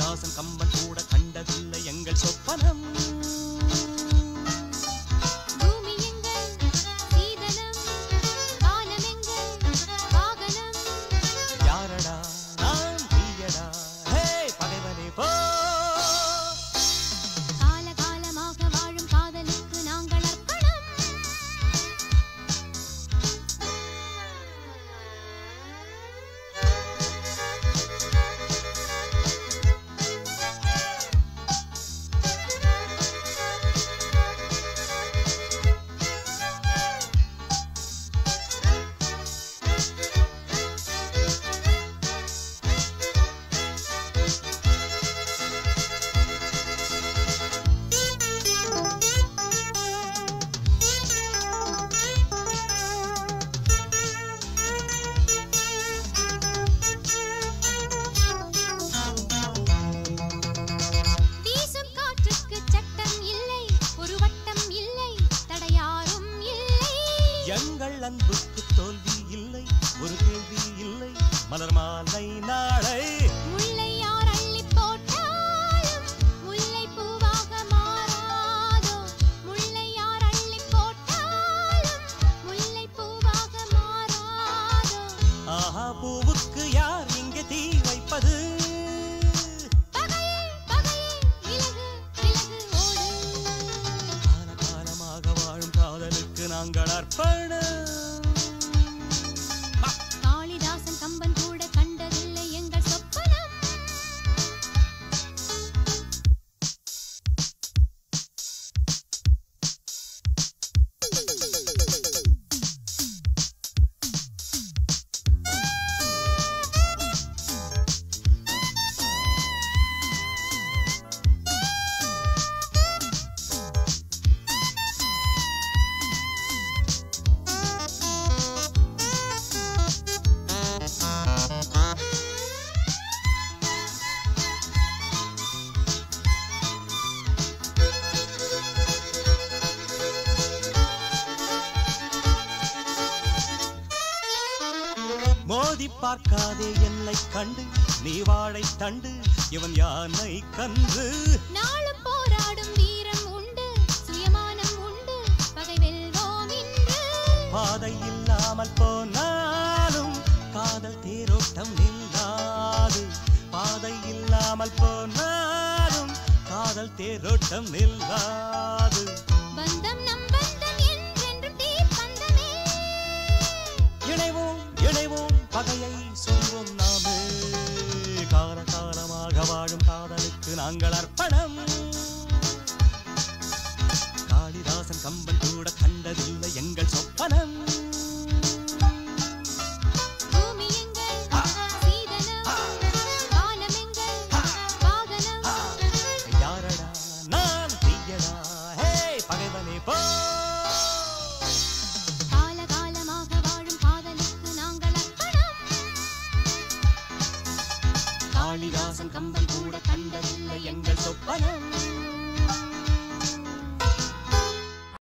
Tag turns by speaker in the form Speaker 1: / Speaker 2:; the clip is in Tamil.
Speaker 1: காளிதாசன் கம்பன் கூட கண்டதில்லை எங்கள் சொப்பனம். யாரடா நான் தீயடா ஹே பகைவனே போ.
Speaker 2: காலகாலமாக வாழும் காதலுக்கு நாங்கள் அர்ப்பணம். வீசும் காற்றுக்கு சட்டம் இல்லை, ஒரு வட்டம் இல்லை, தடையாரும் இல்லை.
Speaker 1: எங்கள் அன்புக்கு தோல்வி இல்லை, ஒரு கேள்வி இல்லை, மலர் மாலை நாளை.
Speaker 2: முல்லை யார் அள்ளிப் போட்டாலும் முல்லை பூவாக மாறாதோ. முல்லை யார் அள்ளிப் போட்டாலும் முல்லை பூவாக மாறாதோ.
Speaker 1: ஆஹா பூவுக்கு யார் இங்கே தீ வைப்பது?
Speaker 2: பகையே பகையே விலகு விலகு ஓடு.
Speaker 1: காலகாலமாக வாழும் காதலுக்கு நாங்கள் அர்ப்பணம்.
Speaker 2: காளிதாசன் கம்பன் கூட கண்டதில்லை எங்கள் சொப்பனம்.
Speaker 1: மோதி பார்க்காதே என்னை கண்டு, நீ வாழை தண்டு, இவன் யானை கன்று.
Speaker 2: நாளும் போராடும் வீரம் உண்டு, சுயமானம் உண்டு, பகை வெல்வோம் இன்று.
Speaker 1: பாதை இல்லாமல் போனாலும் காதல் தேரோட்டம் நில்லாது. பாதை இல்லாமல் போனாலும் காதல் தேரோட்டம் நில்லாது.
Speaker 2: பந்தம் நம் பந்தம் என்றென்றும் தீப்பந்தமே.
Speaker 1: இணைவோம் இணைவோம் பகையை சொல்வோம் நாமே. காலகாலமாக வாழும் காதலுக்கு நாங்கள் அர்ப்பணம். காளிதாசன் கம்பன் கூட கண்டதில்லை எங்கள் சொப்பனம்.
Speaker 2: பூமி எங்கள் சீதனம், வானம் எங்கள் வாகனம்.
Speaker 1: யாரடா நான் தீயடா ஹே பகைவனே போ.
Speaker 2: காலகாலமாக வாழும் காதலுக்கு நாங்கள் அர்ப்பணம்.
Speaker 1: காளிதாசன் கம்பன் கூட கண்டதில்லை எங்கள் சொப்பனம்.